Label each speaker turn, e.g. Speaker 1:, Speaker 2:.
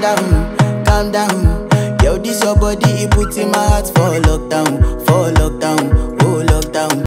Speaker 1: calm down. Yo, this your body, it puts in my heart for lockdown, oh lockdown.